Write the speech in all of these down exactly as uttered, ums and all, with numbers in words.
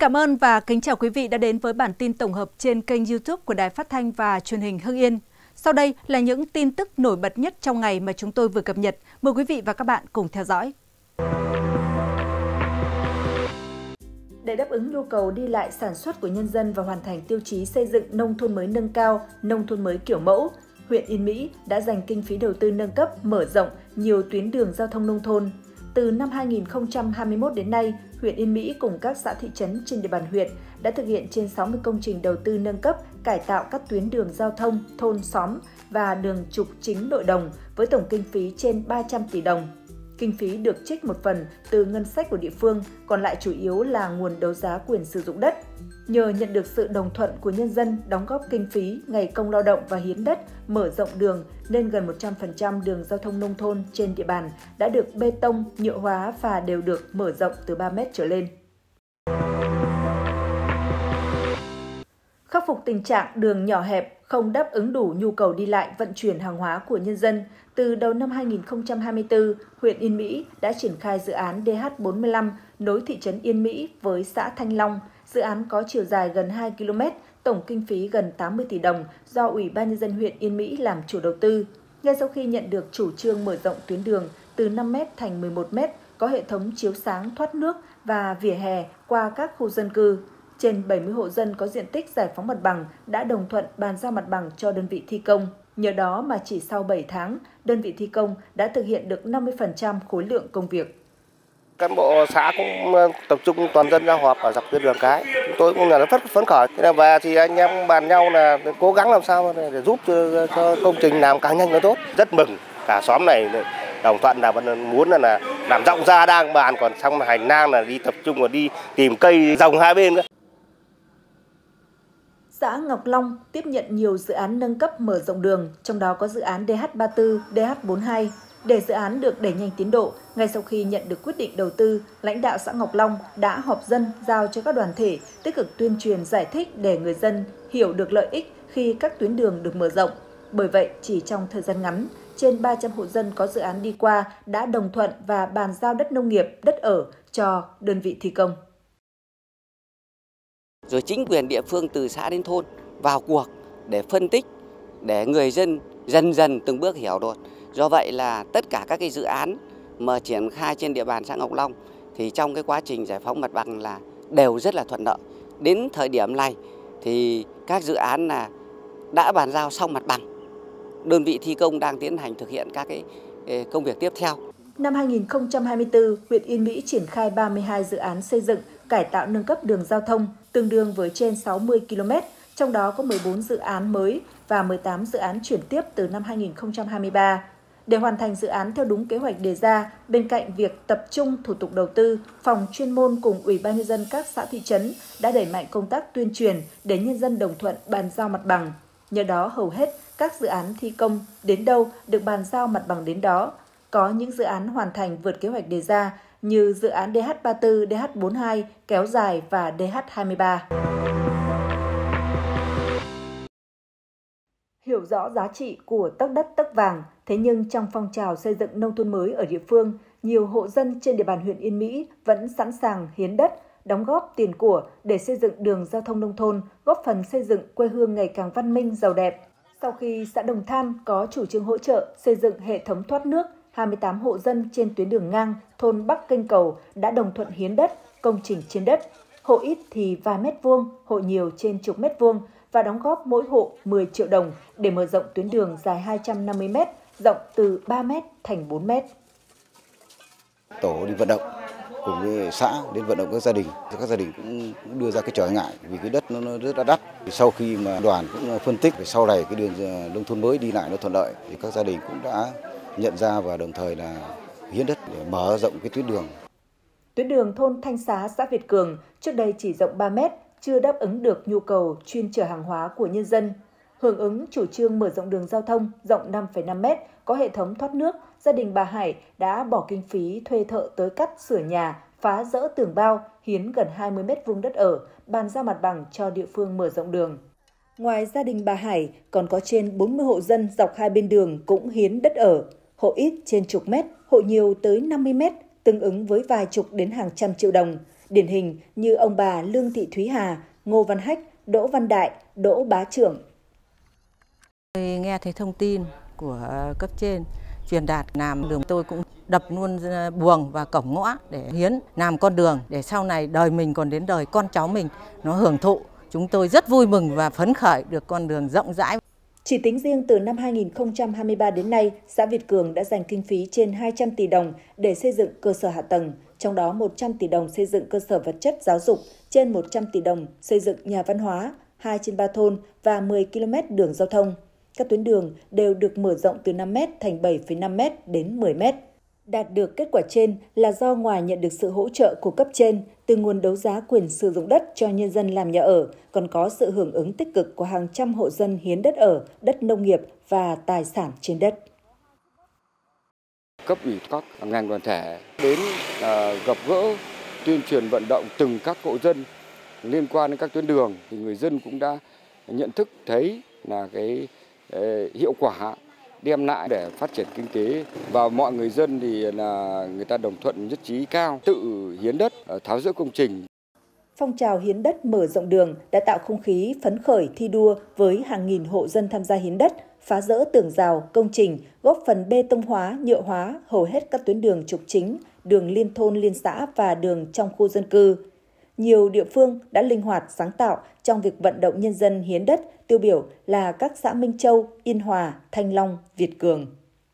cảm ơn và kính chào quý vị đã đến với bản tin tổng hợp trên kênh YouTube của Đài Phát thanh và Truyền hình Hưng Yên. Sau đây là những tin tức nổi bật nhất trong ngày mà chúng tôi vừa cập nhật. Mời quý vị và các bạn cùng theo dõi. Để đáp ứng nhu cầu đi lại sản xuất của nhân dân và hoàn thành tiêu chí xây dựng nông thôn mới nâng cao, nông thôn mới kiểu mẫu, huyện Yên Mỹ đã dành kinh phí đầu tư nâng cấp, mở rộng nhiều tuyến đường giao thông nông thôn. Từ năm hai nghìn không trăm hai mươi mốt đến nay, huyện Yên Mỹ cùng các xã thị trấn trên địa bàn huyện đã thực hiện trên sáu mươi công trình đầu tư nâng cấp, cải tạo các tuyến đường giao thông, thôn, xóm và đường trục chính nội đồng với tổng kinh phí trên ba trăm tỷ đồng. Kinh phí được trích một phần từ ngân sách của địa phương, còn lại chủ yếu là nguồn đấu giá quyền sử dụng đất. Nhờ nhận được sự đồng thuận của nhân dân đóng góp kinh phí, ngày công lao động và hiến đất, mở rộng đường nên gần một trăm phần trăm đường giao thông nông thôn trên địa bàn đã được bê tông, nhựa hóa và đều được mở rộng từ ba mét trở lên. Khắc phục tình trạng đường nhỏ hẹp, không đáp ứng đủ nhu cầu đi lại vận chuyển hàng hóa của nhân dân, từ đầu năm hai nghìn không trăm hai mươi tư, huyện Yên Mỹ đã triển khai dự án D H bốn mươi lăm nối thị trấn Yên Mỹ với xã Thanh Long. Dự án có chiều dài gần hai ki lô mét, tổng kinh phí gần tám mươi tỷ đồng do Ủy ban Nhân dân huyện Yên Mỹ làm chủ đầu tư. Ngay sau khi nhận được chủ trương mở rộng tuyến đường từ năm mét thành mười một mét, có hệ thống chiếu sáng, thoát nước và vỉa hè qua các khu dân cư. Trên bảy mươi hộ dân có diện tích giải phóng mặt bằng đã đồng thuận bàn giao mặt bằng cho đơn vị thi công. Nhờ đó mà chỉ sau bảy tháng, đơn vị thi công đã thực hiện được năm mươi phần trăm khối lượng công việc. Cán bộ xã cũng tập trung toàn dân ra họp ở dọc tuyến đường cái. Tôi cũng là rất phấn khởi. Thế là về thì anh em bàn nhau là cố gắng làm sao để giúp cho, cho công trình làm càng nhanh càng tốt. Rất mừng. Cả xóm này đồng thuận là muốn là, là làm rộng ra đang bàn, còn xong là hành lang là đi tập trung và đi tìm cây dòng hai bên nữa. Xã Ngọc Long tiếp nhận nhiều dự án nâng cấp mở rộng đường, trong đó có dự án D H ba mươi tư, D H bốn mươi hai. Để dự án được đẩy nhanh tiến độ, ngay sau khi nhận được quyết định đầu tư, lãnh đạo xã Ngọc Long đã họp dân giao cho các đoàn thể tích cực tuyên truyền giải thích để người dân hiểu được lợi ích khi các tuyến đường được mở rộng. Bởi vậy, chỉ trong thời gian ngắn, trên ba trăm hộ dân có dự án đi qua đã đồng thuận và bàn giao đất nông nghiệp, đất ở cho đơn vị thi công. Rồi chính quyền địa phương từ xã đến thôn vào cuộc để phân tích, để người dân dần dần từng bước hiểu được. Do vậy là tất cả các cái dự án mà triển khai trên địa bàn xã Ngọc Long thì trong cái quá trình giải phóng mặt bằng là đều rất là thuận lợi. Đến thời điểm này thì các dự án là đã bàn giao xong mặt bằng. Đơn vị thi công đang tiến hành thực hiện các cái công việc tiếp theo. Năm hai nghìn không trăm hai mươi tư, huyện Yên Mỹ triển khai ba mươi hai dự án xây dựng, cải tạo nâng cấp đường giao thông tương đương với trên sáu mươi ki lô mét, trong đó có mười bốn dự án mới và mười tám dự án chuyển tiếp từ năm hai nghìn không trăm hai mươi ba. Để hoàn thành dự án theo đúng kế hoạch đề ra, bên cạnh việc tập trung thủ tục đầu tư, phòng chuyên môn cùng Ủy ban Nhân dân các xã thị trấn đã đẩy mạnh công tác tuyên truyền để nhân dân đồng thuận bàn giao mặt bằng. Nhờ đó hầu hết các dự án thi công đến đâu được bàn giao mặt bằng đến đó. Có những dự án hoàn thành vượt kế hoạch đề ra như dự án D H ba mươi tư, D H bốn mươi hai, kéo dài và D H hai mươi ba. Hiểu rõ giá trị của tấc đất tấc vàng, thế nhưng trong phong trào xây dựng nông thôn mới ở địa phương, nhiều hộ dân trên địa bàn huyện Yên Mỹ vẫn sẵn sàng hiến đất, đóng góp tiền của để xây dựng đường giao thông nông thôn, góp phần xây dựng quê hương ngày càng văn minh, giàu đẹp. Sau khi xã Đồng Than có chủ trương hỗ trợ xây dựng hệ thống thoát nước, hai mươi tám hộ dân trên tuyến đường ngang thôn Bắc Kênh Cầu đã đồng thuận hiến đất, công trình trên đất. Hộ ít thì vài mét vuông, hộ nhiều trên chục mét vuông và đóng góp mỗi hộ mười triệu đồng để mở rộng tuyến đường dài hai trăm năm mươi mét, rộng từ ba mét thành bốn mét. Tổ đi vận động cùng với xã đến vận động các gia đình, các gia đình cũng đưa ra cái trở ngại vì cái đất nó rất là đắt. Sau khi mà đoàn cũng phân tích về sau này cái đường nông thôn mới đi lại nó thuận lợi thì các gia đình cũng đã nhận ra và đồng thời là hiến đất để mở rộng cái tuyến đường. Tuyến đường thôn Thanh Xá, xã Việt Cường trước đây chỉ rộng ba mét, chưa đáp ứng được nhu cầu chuyên chở hàng hóa của nhân dân. Hưởng ứng chủ trương mở rộng đường giao thông rộng năm phẩy năm mét, có hệ thống thoát nước, gia đình bà Hải đã bỏ kinh phí thuê thợ tới cắt sửa nhà, phá dỡ tường bao, hiến gần hai mươi mét vuông đất ở, bàn giao mặt bằng cho địa phương mở rộng đường. Ngoài gia đình bà Hải, còn có trên bốn mươi hộ dân dọc hai bên đường cũng hiến đất ở. Hộ ít trên chục mét, hộ nhiều tới năm mươi mét, tương ứng với vài chục đến hàng trăm triệu đồng. Điển hình như ông bà Lương Thị Thúy Hà, Ngô Văn Hách, Đỗ Văn Đại, Đỗ Bá Trưởng. Tôi nghe thấy thông tin của cấp trên truyền đạt làm đường, tôi cũng đập luôn buồng và cổng ngõ để hiến làm con đường để sau này đời mình còn đến đời con cháu mình nó hưởng thụ. Chúng tôi rất vui mừng và phấn khởi được con đường rộng rãi. Chỉ tính riêng từ năm hai nghìn không trăm hai mươi ba đến nay, xã Việt Cường đã dành kinh phí trên hai trăm tỷ đồng để xây dựng cơ sở hạ tầng, trong đó một trăm tỷ đồng xây dựng cơ sở vật chất giáo dục, trên một trăm tỷ đồng xây dựng nhà văn hóa, hai trên ba thôn và mười ki lô mét đường giao thông. Các tuyến đường đều được mở rộng từ năm mét thành bảy phẩy năm mét đến mười mét. Đạt được kết quả trên là do ngoài nhận được sự hỗ trợ của cấp trên từ nguồn đấu giá quyền sử dụng đất cho nhân dân làm nhà ở, còn có sự hưởng ứng tích cực của hàng trăm hộ dân hiến đất ở, đất nông nghiệp và tài sản trên đất. Cấp ủy các ngành đoàn thể đến uh, gặp gỡ, tuyên truyền vận động từng các hộ dân liên quan đến các tuyến đường thì người dân cũng đã nhận thức thấy là cái uh, hiệu quả đem lại để phát triển kinh tế, và mọi người dân thì là người ta đồng thuận nhất trí cao, tự hiến đất, tháo dỡ công trình. Phong trào hiến đất mở rộng đường đã tạo không khí phấn khởi thi đua với hàng nghìn hộ dân tham gia hiến đất, phá rỡ tường rào, công trình, góp phần bê tông hóa, nhựa hóa hầu hết các tuyến đường trục chính, đường liên thôn, liên xã và đường trong khu dân cư. Nhiều địa phương đã linh hoạt sáng tạo trong việc vận động nhân dân hiến đất, tiêu biểu là các xã Minh Châu, Yên Hòa, Thanh Long, Việt Cường.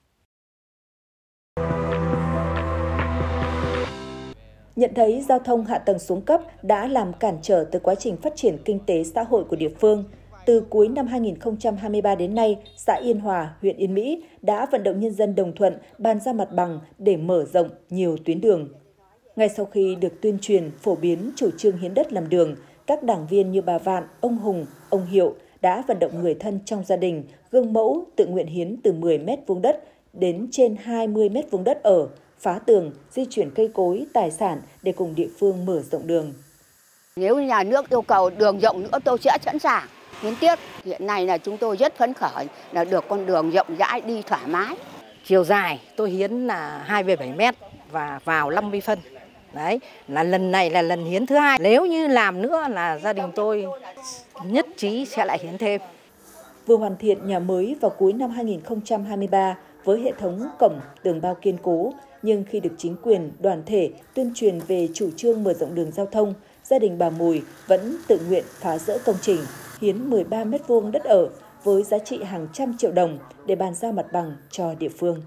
Nhận thấy giao thông hạ tầng xuống cấp đã làm cản trở tới quá trình phát triển kinh tế xã hội của địa phương. Từ cuối năm hai nghìn không trăm hai mươi ba đến nay, xã Yên Hòa, huyện Yên Mỹ đã vận động nhân dân đồng thuận bàn ra mặt bằng để mở rộng nhiều tuyến đường. Ngay sau khi được tuyên truyền phổ biến chủ trương hiến đất làm đường, các đảng viên như bà Vạn, ông Hùng, ông Hiệu đã vận động người thân trong gia đình gương mẫu tự nguyện hiến từ mười mét vuông đất đến trên hai mươi mét vuông đất ở, phá tường, di chuyển cây cối, tài sản để cùng địa phương mở rộng đường. Nếu nhà nước yêu cầu đường rộng nữa tôi sẽ sẵn sàng hiến tiếp. Hiện nay là chúng tôi rất phấn khởi là được con đường rộng rãi đi thoải mái. Chiều dài tôi hiến là hai phẩy bảy mét và vào năm mươi phân. Đấy, là lần này là lần hiến thứ hai. Nếu như làm nữa là gia đình tôi nhất trí sẽ lại hiến thêm. Vừa hoàn thiện nhà mới vào cuối năm hai nghìn không trăm hai mươi ba với hệ thống cổng tường bao kiên cố, nhưng khi được chính quyền, đoàn thể tuyên truyền về chủ trương mở rộng đường giao thông, gia đình bà Mùi vẫn tự nguyện phá rỡ công trình, hiến mười ba mét vuông đất ở với giá trị hàng trăm triệu đồng để bàn giao mặt bằng cho địa phương.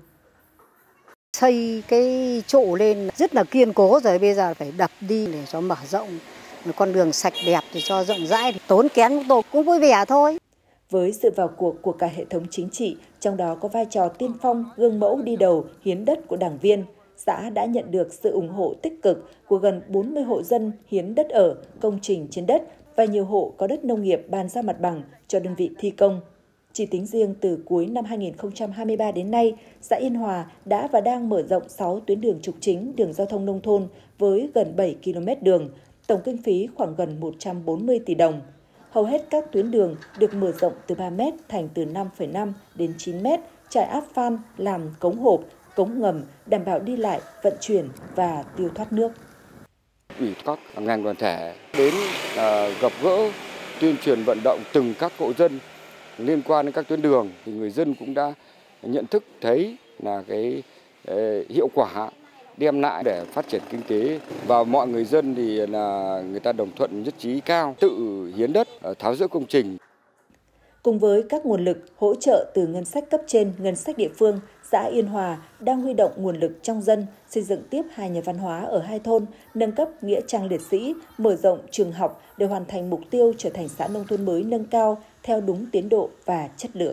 Xây cái trụ lên rất là kiên cố rồi, bây giờ phải đập đi để cho mở rộng con đường sạch đẹp để cho rộng rãi, tốn kém chúng tôi cũng vui vẻ thôi. Với sự vào cuộc của cả hệ thống chính trị, trong đó có vai trò tiên phong, gương mẫu đi đầu hiến đất của đảng viên, xã đã nhận được sự ủng hộ tích cực của gần bốn mươi hộ dân hiến đất ở, công trình trên đất và nhiều hộ có đất nông nghiệp bàn giao mặt bằng cho đơn vị thi công. Chỉ tính riêng từ cuối năm hai nghìn không trăm hai mươi ba đến nay, xã Yên Hòa đã và đang mở rộng sáu tuyến đường trục chính, đường giao thông nông thôn với gần bảy ki lô mét đường, tổng kinh phí khoảng gần một trăm bốn mươi tỷ đồng. Hầu hết các tuyến đường được mở rộng từ ba mét thành từ năm phẩy năm đến chín mét, trải áp phan làm cống hộp, cống ngầm, đảm bảo đi lại, vận chuyển và tiêu thoát nước. Ủy các ngành đoàn thể đến uh, gặp gỡ, tuyên truyền vận động từng các hộ dân liên quan đến các tuyến đường thì người dân cũng đã nhận thức thấy là cái uh, hiệu quả đem lại để phát triển kinh tế, và mọi người dân thì là người ta đồng thuận nhất trí cao, tự hiến đất, tháo dỡ công trình. Cùng với các nguồn lực hỗ trợ từ ngân sách cấp trên, ngân sách địa phương, xã Yên Hòa đang huy động nguồn lực trong dân xây dựng tiếp hai nhà văn hóa ở hai thôn, nâng cấp nghĩa trang liệt sĩ, mở rộng trường học để hoàn thành mục tiêu trở thành xã nông thôn mới nâng cao theo đúng tiến độ và chất lượng.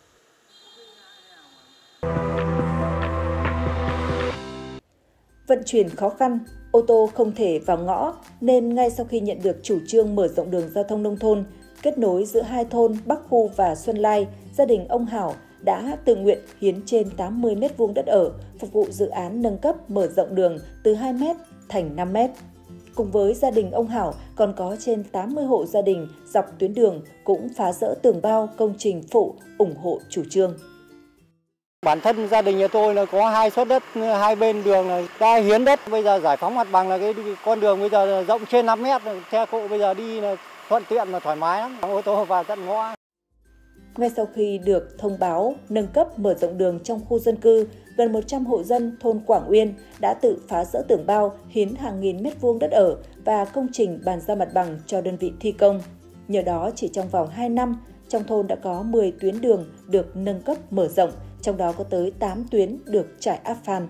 Vận chuyển khó khăn, ô tô không thể vào ngõ nên ngay sau khi nhận được chủ trương mở rộng đường giao thông nông thôn, kết nối giữa hai thôn Bắc Khu và Xuân Lai, gia đình ông Hảo đã tự nguyện hiến trên tám mươi mét vuông đất ở, phục vụ dự án nâng cấp mở rộng đường từ hai mét thành năm mét. Cùng với gia đình ông Hảo còn có trên tám mươi hộ gia đình dọc tuyến đường cũng phá rỡ tường bao công trình phụ ủng hộ chủ trương. Bản thân gia đình nhà tôi là có hai suất đất, hai bên đường là đã hiến đất, bây giờ giải phóng mặt bằng là cái con đường bây giờ rộng trên năm mét, xe cộ bây giờ đi là thuận tiện và thoải mái lắm, ô tô vào tận ngõ. Ngay sau khi được thông báo nâng cấp mở rộng đường trong khu dân cư, gần một trăm hộ dân thôn Quảng Uyên đã tự phá rỡ tường bao, hiến hàng nghìn mét vuông đất ở và công trình bàn giao mặt bằng cho đơn vị thi công. Nhờ đó, chỉ trong vòng hai năm, trong thôn đã có mười tuyến đường được nâng cấp mở rộng, trong đó có tới tám tuyến được trải áp phan.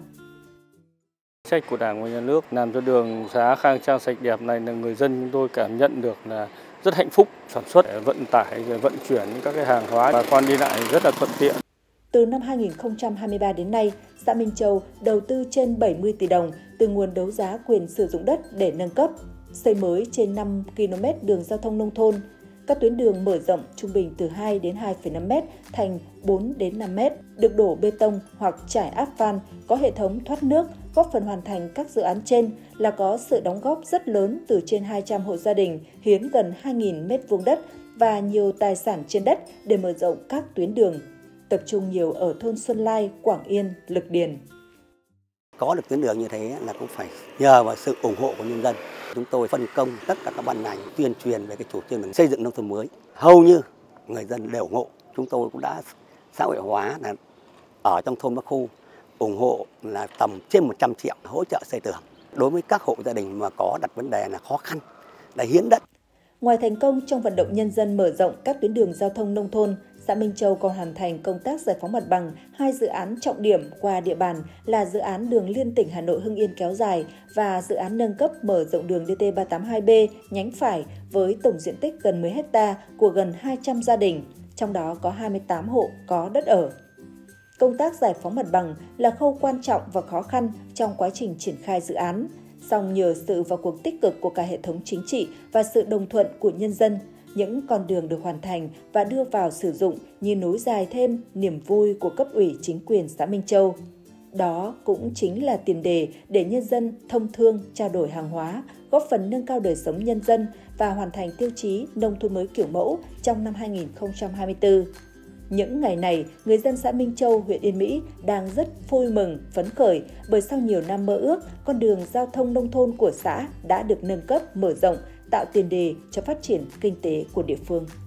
Chính sách của Đảng và Nhà nước làm cho đường xá khang trang sạch đẹp này là người dân chúng tôi cảm nhận được là rất hạnh phúc, sản xuất, vận tải, vận chuyển các cái hàng hóa, bà con đi lại rất là thuận tiện. Từ năm hai nghìn không trăm hai mươi ba đến nay, xã Minh Châu đầu tư trên bảy mươi tỷ đồng từ nguồn đấu giá quyền sử dụng đất để nâng cấp, xây mới trên năm ki lô mét đường giao thông nông thôn. Các tuyến đường mở rộng trung bình từ hai đến hai phẩy năm mét thành bốn đến năm mét, được đổ bê tông hoặc trải áp van, có hệ thống thoát nước, góp phần hoàn thành các dự án trên là có sự đóng góp rất lớn từ trên hai trăm hộ gia đình hiến gần hai nghìn mét vuông đất và nhiều tài sản trên đất để mở rộng các tuyến đường, tập trung nhiều ở thôn Xuân Lai, Quảng Yên, Lực Điền. Có được tuyến đường như thế là cũng phải nhờ vào sự ủng hộ của nhân dân. Chúng tôi phân công tất cả các ban ngành tuyên truyền về cái chủ trương xây dựng nông thôn mới. Hầu như người dân đều ủng hộ. Chúng tôi cũng đã xã hội hóa là ở trong thôn Bắc Khu ủng hộ là tầm trên một trăm triệu hỗ trợ xây tường. Đối với các hộ gia đình mà có đặt vấn đề là khó khăn, là hiến đất. Ngoài thành công trong vận động nhân dân mở rộng các tuyến đường giao thông nông thôn, xã Minh Châu còn hoàn thành công tác giải phóng mặt bằng hai dự án trọng điểm qua địa bàn là dự án đường liên tỉnh Hà Nội Hưng Yên kéo dài và dự án nâng cấp mở rộng đường D T ba tám hai B nhánh phải với tổng diện tích gần mười héc ta của gần hai trăm gia đình, trong đó có hai mươi tám hộ có đất ở. Công tác giải phóng mặt bằng là khâu quan trọng và khó khăn trong quá trình triển khai dự án. Song nhờ sự vào cuộc tích cực của cả hệ thống chính trị và sự đồng thuận của nhân dân, những con đường được hoàn thành và đưa vào sử dụng như nối dài thêm niềm vui của cấp ủy chính quyền xã Minh Châu. Đó cũng chính là tiền đề để nhân dân thông thương trao đổi hàng hóa, góp phần nâng cao đời sống nhân dân và hoàn thành tiêu chí nông thôn mới kiểu mẫu trong năm hai nghìn không trăm hai mươi tư. Những ngày này, người dân xã Minh Châu, huyện Yên Mỹ đang rất vui mừng, phấn khởi bởi sau nhiều năm mơ ước, con đường giao thông nông thôn của xã đã được nâng cấp, mở rộng, tạo tiền đề cho phát triển kinh tế của địa phương.